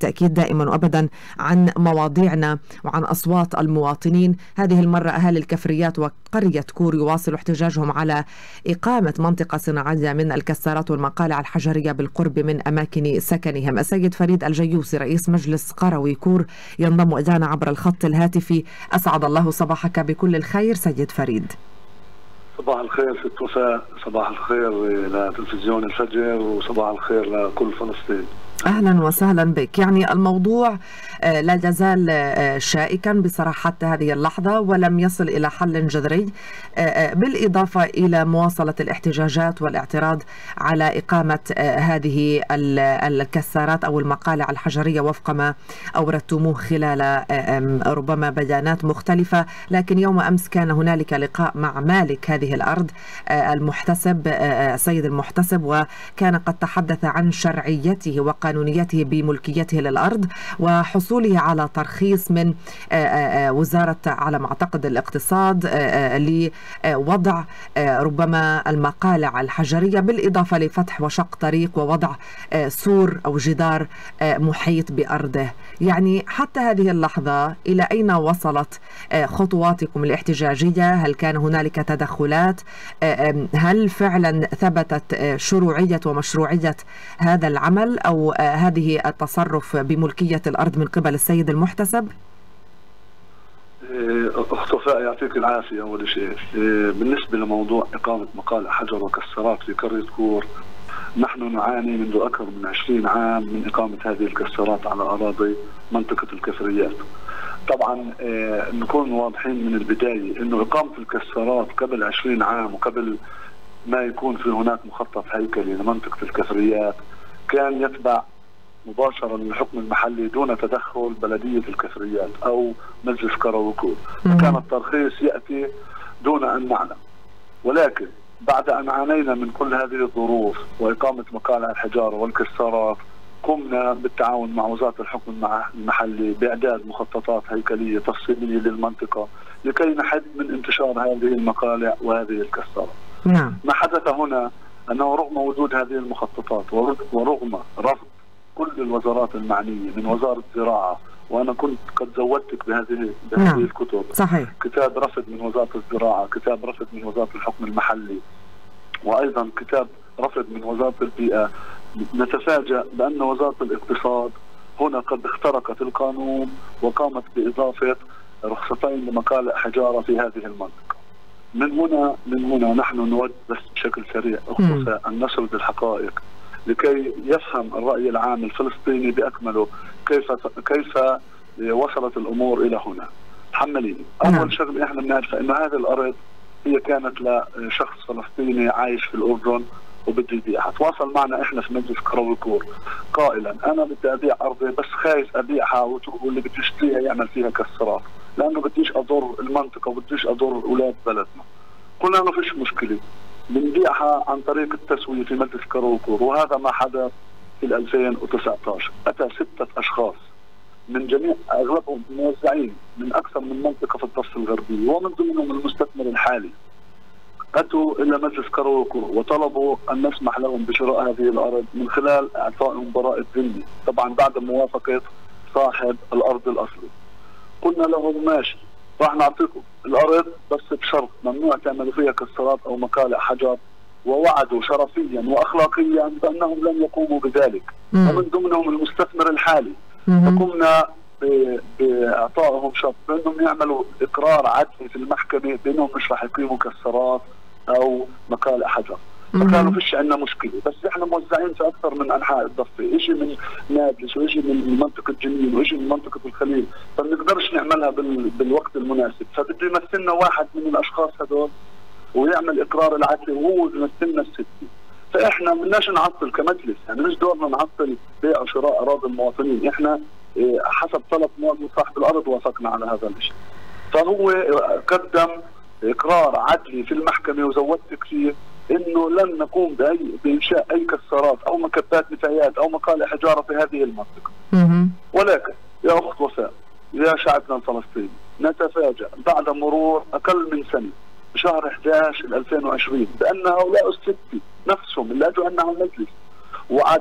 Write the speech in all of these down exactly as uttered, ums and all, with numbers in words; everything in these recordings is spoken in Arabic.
بالتأكيد دائما وأبدا عن مواضيعنا وعن أصوات المواطنين. هذه المرة أهالي الكفريات وقرية كور يواصلوا احتجاجهم على إقامة منطقة صناعية من الكسارات والمقالع الحجرية بالقرب من أماكن سكنهم. السيد فريد الجيوسي رئيس مجلس قروي كور ينضم إلينا عبر الخط الهاتفي. أسعد الله صباحك بكل الخير سيد فريد. صباح الخير ست وفاء، صباح الخير لتلفزيون الفجر، وصباح الخير لكل فلسطين. أهلا وسهلا بك. يعني الموضوع لا يزال شائكا بصراحة حتى هذه اللحظة ولم يصل إلى حل جذري، بالإضافة إلى مواصلة الاحتجاجات والاعتراض على إقامة هذه الكسارات أو المقالع الحجرية وفق ما أوردتموه خلال ربما بيانات مختلفة. لكن يوم أمس كان هنالك لقاء مع مالك هذه الأرض المحتسب سيد المحتسب، وكان قد تحدث عن شرعيته وقانونيته بملكيته للأرض وحصوله على ترخيص من وزارة على ما أعتقد الاقتصاد لوضع ربما المقالع الحجرية، بالإضافة لفتح وشق طريق ووضع سور أو جدار محيط بأرضه. يعني حتى هذه اللحظة إلى أين وصلت خطواتكم الاحتجاجية؟ هل كان هنالك تدخلات؟ هل فعلا ثبتت شروعية ومشروعية هذا العمل أو هذه التصرف بملكية الأرض من قبل السيد المحتسب؟ أخت وفاء يعطيك العافية. أول شيء بالنسبة لموضوع إقامة مقالع حجر وكسرات في قرية كور، نحن نعاني منذ أكثر من عشرين عام من إقامة هذه الكسرات على أراضي منطقة الكفريات. طبعا نكون واضحين من البداية إنه إقامة الكسرات قبل عشرين عام وقبل ما يكون في هناك مخطط هيكلي لمنطقة الكفريات كان يتبع مباشرة للحكم المحلي دون تدخل بلدية الكفريات أو مجلس قروي كور. كان الترخيص يأتي دون أن نعلم، ولكن بعد أن عانينا من كل هذه الظروف وإقامة مقالع الحجارة والكسارات، قمنا بالتعاون مع وزارة الحكم المحلي بإعداد مخططات هيكلية تفصيلية للمنطقة لكي نحد من انتشار هذه المقالع وهذه الكسارات. نعم. ما حدث هنا أنه رغم وجود هذه المخططات ورغم رفض كل الوزارات المعنية من وزارة الزراعة، وأنا كنت قد زودتك بهذه بهذه نعم. الكتب، صحيح. كتاب رفض من وزارة الزراعة، كتاب رفض من وزارة الحكم المحلي، وأيضا كتاب رفض من وزارة البيئة، نتفاجأ بأن وزارة الاقتصاد هنا قد اخترقت القانون وقامت بإضافة رخصتين لمقالع حجارة في هذه المنطقة. من هنا من هنا نحن نود بس بشكل سريع أخصى أن نسرد الحقائق لكي يفهم الرأي العام الفلسطيني بأكمله كيف كيف وصلت الأمور إلى هنا. تحمليني. أول شغله احنا بنعرف أن هذه الأرض هي كانت لشخص فلسطيني عايش في الأردن وبده يبيعها. تواصل معنا احنا في مجلس قروي كور قائلا انا بدي ابيع ارضي بس خايف ابيعها واللي بده يشتريها يعمل فيها كسرات لانه بديش اضر المنطقه وبديش اضر اولاد بلدنا. قلنا له فيش مشكله بنبيعها عن طريق التسويه في مجلس قروي كور، وهذا ما حدث في ألفين وتسعة عشر. اتى سته اشخاص من جميع اغلبهم موزعين من اكثر من منطقه في الضفه الغربيه ومن ضمنهم المستثمر الحالي، أتوا إلى مجلس قروي كور وطلبوا أن نسمح لهم بشراء هذه الأرض من خلال إعطائهم براءة ذمة، طبعا بعد موافقة صاحب الأرض الأصلي. قلنا لهم ماشي راح نعطيكم الأرض بس بشرط ممنوع تعملوا فيها كسرات أو مقالع حجر، ووعدوا شرفيا وأخلاقيا بأنهم لن يقوموا بذلك، ومن ضمنهم المستثمر الحالي. فقمنا بإعطائهم شرط بأنهم يعملوا إقرار عدلي في المحكمة بأنهم مش راح يقيموا كسرات أو مقالع حجر. فقالوا فيش عندنا مشكلة، بس إحنا موزعين في أكثر من أنحاء الضفة، إشي من نابلس وإشي من منطقة جنين وإشي من منطقة الخليل، فبنقدرش نعملها بال... بالوقت المناسب، فبده يمثلنا واحد من الأشخاص هذول ويعمل إقرار العدلي وهو يمثلنا الستة. فإحنا ما بدناش نعطل كمجلس، يعني مش دورنا نعطل بيع وشراء أراضي المواطنين، إحنا حسب طلب صاحب الأرض وافقنا على هذا الشيء. فهو قدم إقرار عدلي في المحكمة وزودتك فيه إنه لن نقوم بأي بإنشاء أي كسرات أو مكبات نفايات أو مقالع حجارة في هذه المنطقة. ولكن يا أخت وفاء يا شعبنا الفلسطيني، نتفاجأ بعد مرور أقل من سنة بشهر أحد عشر ألفين وعشرين بأن هؤلاء الستة نفسهم اللي أجوا عنا على المجلس وعدوا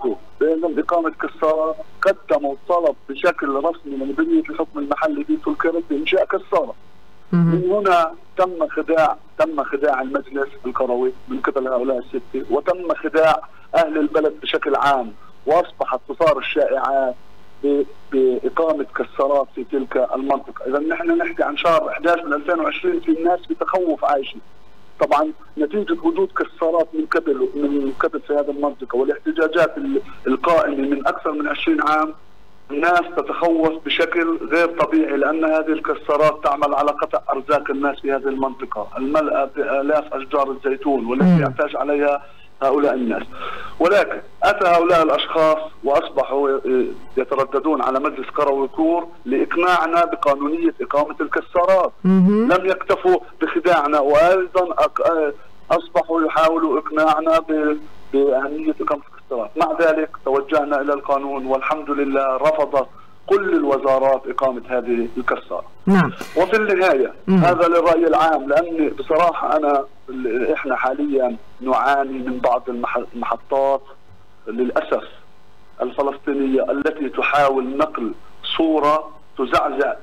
بانهم اقامه كساره قدموا طلب بشكل رسمي لمديريه الحكم المحلي بتل كرم بانشاء كساره. من هنا تم خداع تم خداع المجلس القروي من قبل هؤلاء السته، وتم خداع اهل البلد بشكل عام، واصبحت تصار الشائعات باقامه كسارات في تلك المنطقه. اذا نحن نحكي عن شهر احد عشر من ألفين وعشرين في الناس بتخوف عايشين. طبعا نتيجه وجود كسارات من قبل من قبل في هذه المنطقه والاحتجاجات القائمه من اكثر من عشرين عام، الناس تتخوف بشكل غير طبيعي، لان هذه الكسارات تعمل على قطع ارزاق الناس في هذه المنطقه الملأى بالاف اشجار الزيتون والتي يحتاج عليها هؤلاء الناس. ولكن اتى هؤلاء الاشخاص واصبحوا يترددون على مجلس قروي كور لاقناعنا بقانونيه اقامه الكسارات. لم يكتفوا بخداعنا، وايضا اصبحوا يحاولوا اقناعنا باهميه اقامه الكسارات. مع ذلك توجهنا الى القانون، والحمد لله رفضت كل الوزارات اقامه هذه الكساره. نعم. وفي النهايه مم. هذا للراي العام، لان بصراحه انا احنا حاليا نعاني من بعض المحطات للاسف الفلسطينيه التي تحاول نقل صوره تزعزع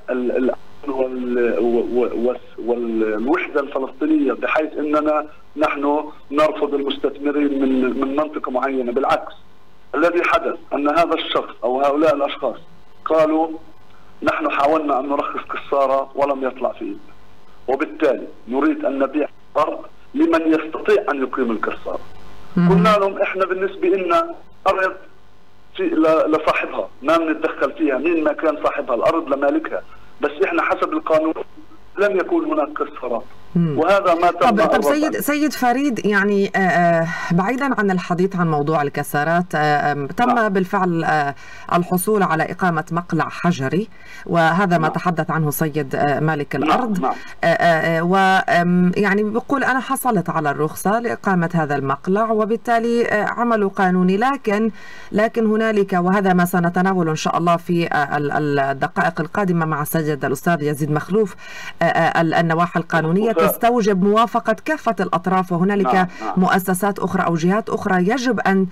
والوحده الفلسطينيه، بحيث اننا نحن نرفض المستثمرين من من منطقه معينه. بالعكس، الذي حدث ان هذا الشخص او هؤلاء الاشخاص قالوا نحن حاولنا ان نرخص كساره ولم يطلع فيه، وبالتالي نريد ان نبيع ارض لمن يستطيع ان يقيم الكساره. قلنا لهم احنا بالنسبه لنا ارض في لصاحبها، ما بنتدخل فيها، مين ما كان صاحبها الارض لمالكها، بس احنا حسب القانون لم يكون هناك كسارات، وهذا ما تم. طب, طب سيد سيد فريد، يعني آه بعيدا عن الحديث عن موضوع الكسارات، آه تم نعم. بالفعل آه الحصول على إقامة مقلع حجري، وهذا ما نعم. تحدث عنه سيد آه مالك الأرض. نعم. آه آه ويعني بيقول أنا حصلت على الرخصة لإقامة هذا المقلع، وبالتالي آه عمله قانوني، لكن لكن هنالك، وهذا ما سنتناول إن شاء الله في آه الدقائق القادمة مع سيد الأستاذ يزيد مخلوف، آه آه النواحي القانونية تستوجب موافقة كافة الأطراف، وهنالك نعم. نعم. مؤسسات أخرى أو جهات أخرى يجب أن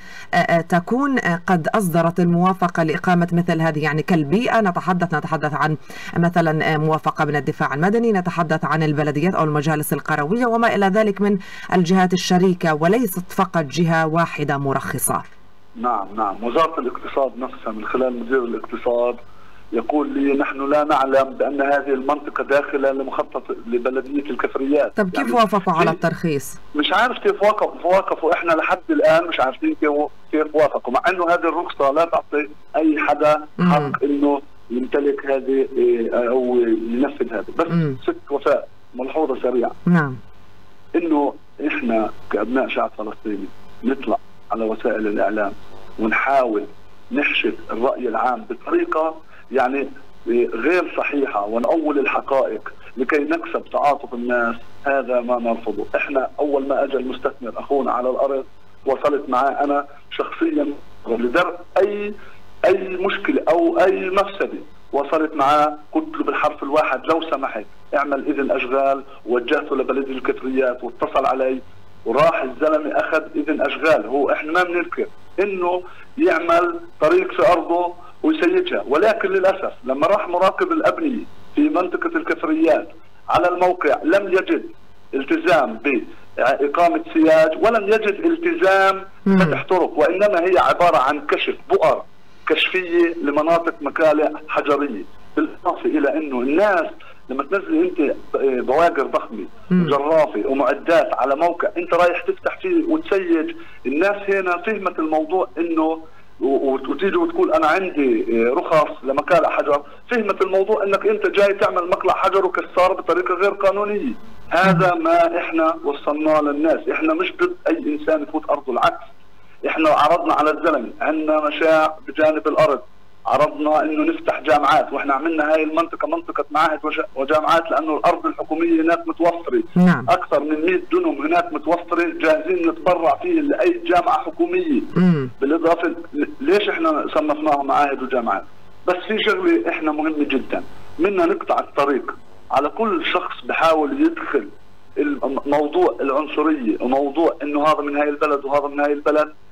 تكون قد أصدرت الموافقة لإقامة مثل هذه، يعني كالبيئة نتحدث نتحدث عن مثلا موافقة من الدفاع المدني، نتحدث عن البلديات أو المجالس القروية وما إلى ذلك من الجهات الشريكة، وليست فقط جهة واحدة مرخصة. نعم نعم وزارة الاقتصاد نفسها من خلال مدير الاقتصاد يقول لي نحن لا نعلم بأن هذه المنطقة داخلة لمخطط لبلدية الكفريات. طب كيف يعني وافقوا على الترخيص؟ مش عارف كيف وافقوا وافقوا احنا لحد الآن مش عارفين كيف كيف وافقوا، مع انه هذه الرخصة لا تعطي اي حدا حق انه يمتلك هذه او ينفذ هذه. بس مم. ست وفاء ملحوظة سريعة. نعم. انه احنا كأبناء شعب فلسطيني نطلع على وسائل الإعلام ونحاول نحشد الرأي العام بطريقة يعني غير صحيحة ونأول الحقائق لكي نكسب تعاطف الناس، هذا ما نرفضه. احنا أول ما أجى المستثمر أخونا على الأرض وصلت معاه أنا شخصيا لدرء أي أي مشكلة أو أي مفسدة، وصلت معاه قلت له بالحرف الواحد لو سمحت اعمل إذن أشغال، ووجهته لبلدية الكفريات واتصل علي وراح الزلمه اخذ اذن اشغال. هو احنا ما بننكر انه يعمل طريق في ارضه ويسيجها، ولكن للاسف لما راح مراقب الابنيه في منطقه الكفريات على الموقع لم يجد التزام باقامه سياج ولم يجد التزام فتح طرق، وانما هي عباره عن كشف بؤر كشفيه لمناطق مكالع حجريه، بالاضافه الى انه الناس لما تنزل انت بواقر ضخمه وجرافه ومعدات على موقع انت رايح تفتح فيه وتسيج، الناس هنا فهمت الموضوع انه وتيجي وتقول انا عندي رخص لمكالع حجر، فهمت الموضوع انك انت جاي تعمل مقلع حجر وكسار بطريقه غير قانونيه. هذا ما احنا وصلناه للناس، احنا مش ضد اي انسان يفوت ارضه، العكس احنا عرضنا على الزلمه، عندنا مشاع بجانب الارض، عرضنا انه نفتح جامعات، واحنا عملنا هاي المنطقه منطقه معاهد وجامعات لانه الارض الحكوميه هناك متوفره. نعم. اكثر من مئة دنم هناك متوفره جاهزين نتبرع فيه لاي جامعه حكوميه. مم. بالاضافه ليش احنا صنفناها معاهد وجامعات؟ بس في شغله احنا مهمه جدا، منا نقطع الطريق على كل شخص بحاول يدخل موضوع العنصريه وموضوع انه هذا من هاي البلد وهذا من هاي البلد،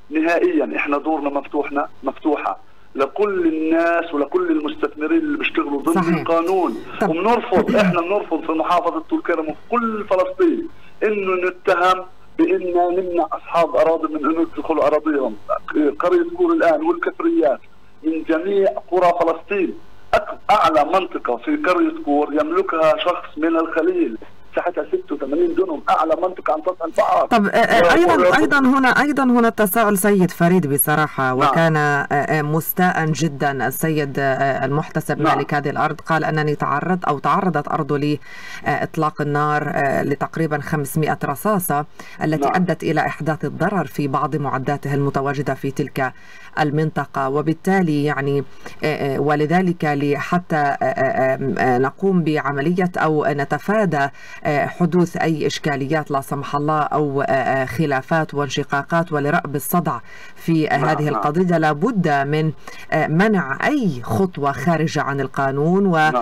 نهائيا احنا دورنا مفتوحنا مفتوحه لكل الناس ولكل المستثمرين اللي بيشتغلوا ضمن صحيح. القانون. وبنرفض احنا بنرفض في محافظه طول كرم وفي كل فلسطين انه نتهم باننا نمنع اصحاب اراضي من انه يدخلوا اراضيهم. قريه كور الان والكفريات من جميع قرى فلسطين، اعلى منطقه في قريه كور يملكها شخص من الخليل، مساحتها ستة وثمانين دونم، اعلى منطقه عن سطح البحر. طب ايضا ايضا هنا ايضا هنا تساؤل سيد فريد بصراحه، وكان نعم. مستاء جدا السيد المحتسب نعم. مالك هذه الارض، قال انني تعرض او تعرضت ارضه لاطلاق النار لتقريبا خمسمئة رصاصه التي نعم. ادت الى احداث الضرر في بعض معداته المتواجده في تلك المنطقه، وبالتالي يعني ولذلك حتى نقوم بعمليه او نتفادى حدوث أي إشكاليات لا سمح الله أو خلافات وانشقاقات ولرأب الصدع في هذه القضية، لابد من منع أي خطوة خارجة عن القانون،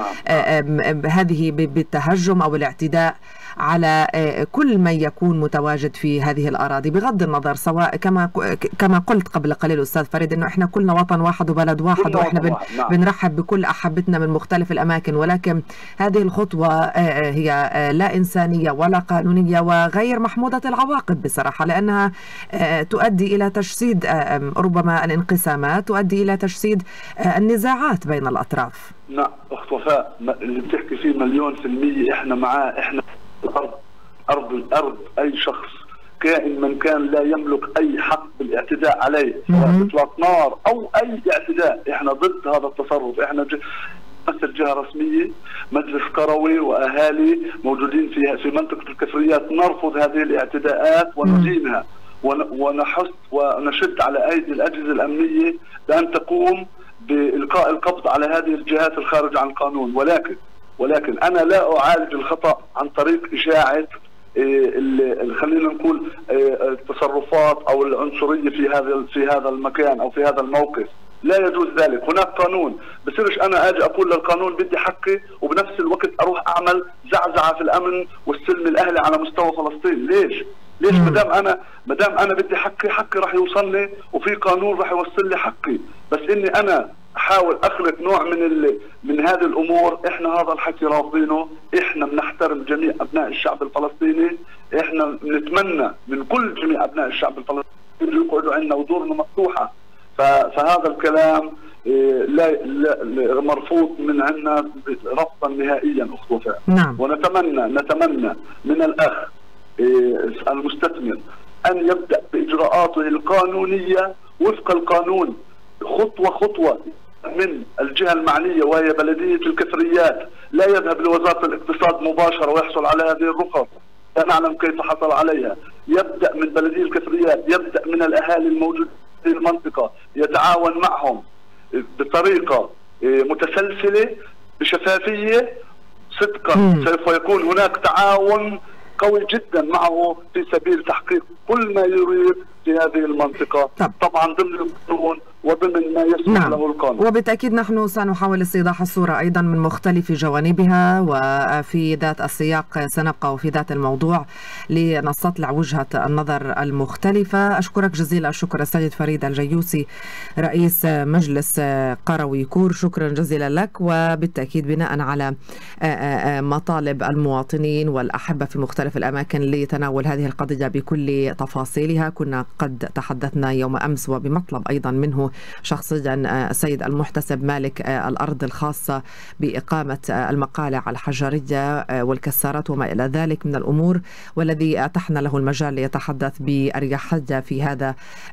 وهذه بالتهجم أو الاعتداء على كل من يكون متواجد في هذه الأراضي، بغض النظر سواء كما كما قلت قبل قليل أستاذ فريد أنه إحنا كلنا وطن واحد وبلد واحد، وإحنا بن نعم. بنرحب بكل أحبتنا من مختلف الأماكن، ولكن هذه الخطوة هي لا إنسانية ولا قانونية وغير محمودة العواقب بصراحة، لأنها تؤدي إلى تجسيد ربما الانقسامات، تؤدي إلى تجسيد النزاعات بين الأطراف. نعم أخت وفاء، اللي بتحكي فيه مليون في المية إحنا معاه. إحنا الأرض أرض الأرض أي شخص كائن من كان لا يملك أي حق بالاعتداء عليه، سواء إطلاق نار أو أي اعتداء، إحنا ضد هذا التصرف. إحنا نمثل جهة رسمية، مجلس قروي وأهالي موجودين فيها في منطقة الكفريات، نرفض هذه الاعتداءات وندينها ونحث ونشد على أيدي الأجهزة الأمنية بأن تقوم بإلقاء القبض على هذه الجهات الخارجة عن القانون. ولكن ولكن أنا لا أعالج الخطأ عن طريق إشاعة خلينا نقول التصرفات أو العنصرية في هذا في هذا المكان أو في هذا الموقف. لا يجوز ذلك، هناك قانون. بصيرش أنا أجي أقول للقانون بدي حقي وبنفس الوقت أروح أعمل زعزعة في الأمن والسلم الأهلي على مستوى فلسطين. ليش؟ ليش ما دام أنا ما دام أنا بدي حقي، حقي راح يوصلني وفي قانون راح يوصل لي حقي، بس إني أنا احاول اخلق نوع من ال... من هذه الامور. احنا هذا الحكي رافضينه، احنا بنحترم جميع ابناء الشعب الفلسطيني، احنا بنتمنى من كل جميع ابناء الشعب الفلسطيني يقعدوا عندنا ودورنا مفتوحه. ف... فهذا الكلام لا, لا مرفوض من عندنا رفضا نهائيا اخت وفاء. نعم. ونتمنى نتمنى من الاخ المستثمر ان يبدا باجراءاته القانونيه وفق القانون، خطوه خطوه من الجهة المعنية وهي بلدية الكفريات، لا يذهب لوزارة الاقتصاد مباشرة ويحصل على هذه الرخص، لا نعلم كيف حصل عليها. يبدأ من بلدية الكفريات، يبدأ من الأهالي الموجودين في المنطقة، يتعاون معهم بطريقة متسلسلة بشفافية صدقا. سوف يكون هناك تعاون قوي جدا معه في سبيل تحقيق كل ما يريد في هذه المنطقة. طب. طبعا ضمن القانون وضمن ما يسمح نعم. له القانون. وبالتأكيد نحن سنحاول استيضاح الصورة أيضا من مختلف جوانبها، وفي ذات السياق سنبقى وفي ذات الموضوع لنستطلع وجهة النظر المختلفة. أشكرك جزيل الشكر السيد فريد الجيوسي رئيس مجلس قروي كور، شكرا جزيلا لك. وبالتأكيد بناء على مطالب المواطنين والأحبة في مختلف الأماكن لتناول هذه القضية بكل تفاصيلها، كنا قد تحدثنا يوم أمس وبمطلب أيضا منه شخصيا السيد المحتسب مالك الأرض الخاصة بإقامة المقالع الحجرية والكسارات وما إلى ذلك من الأمور، والذي أتحنا له المجال ليتحدث بأريحية في هذا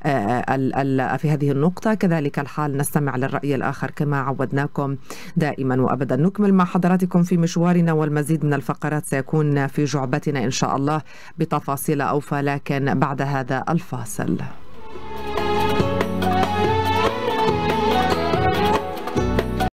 في هذه النقطة. كذلك الحال نستمع للرأي الآخر كما عودناكم دائما وأبدا. نكمل مع حضراتكم في مشوارنا، والمزيد من الفقرات سيكون في جعبتنا إن شاء الله بتفاصيل أوفى، لكن بعد هذا الفاصل.